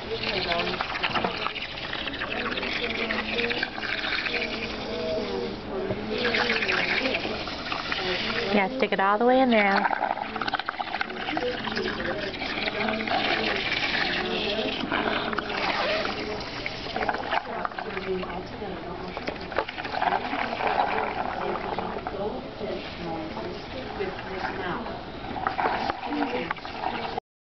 Yeah, stick it all the way in there.